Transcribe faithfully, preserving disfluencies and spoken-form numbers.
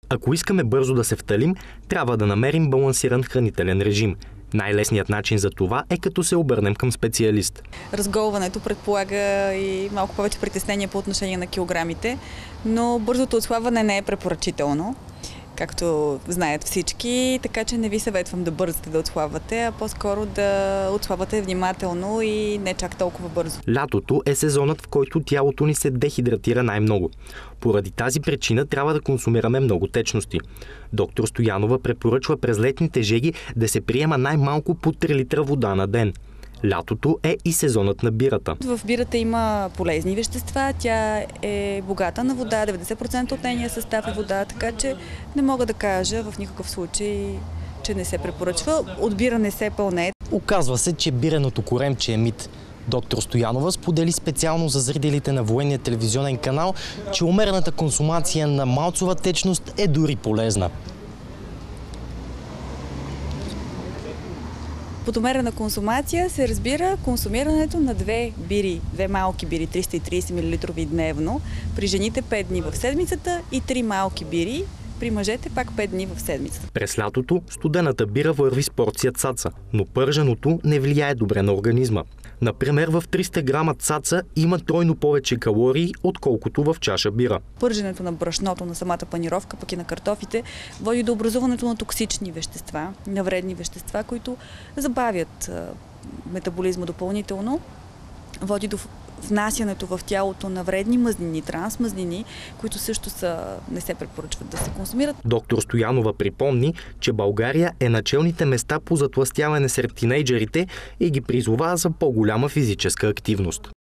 Ако искаме бързо да се вталим, трябва да намерим балансиран хранителен режим. Най-лесният начин за това е като се обърнем към специалист. Разголването предполага и малко повече притеснение по отношение на килограмите, но бързото отслабване не е препоръчително, както знаят всички, така че не ви съветвам да бързате да отслабвате, а по-скоро да отслабвате внимателно и не чак толкова бързо. Лятото е сезонът, в който тялото ни се дехидратира най-много. Поради тази причина трябва да консумираме много течности. Доктор Стоянова препоръчва през летните жеги да се приема най-малко по три литра вода на ден. Лятото е и сезонът на бирата. В бирата има полезни вещества, тя е богата на вода, деветдесет процента от нейния състав е вода, така че не мога да кажа в никакъв случай, че не се препоръчва. От бира не се пълне. Оказва се, че биреното коремче е мит. Доктор Стоянова сподели специално за зрителите на военния телевизионен канал, че умерената консумация на малцова течност е дори полезна. Под умерена консумация се разбира консумирането на две бири, две малки бири, триста и трийсет милилитра дневно, при жените пет дни в седмицата и три малки бири, при мъжете пак пет дни в седмицата. През лятото студената бира върви с порция цаца, но пърженото не влияе добре на организма. Например, в триста грама цаца има тройно повече калории, отколкото в чаша бира. Пърженето на брашното, на самата панировка, пък и на картофите, води до образуването на токсични вещества, на вредни вещества, които забавят метаболизма допълнително, води до внасянето в тялото на вредни мазнини, трансмазнини, които също са, не се препоръчват да се консумират. Доктор Стоянова припомни, че България е на челните места по затлъстяване сред тинейджерите и ги призова за по-голяма физическа активност.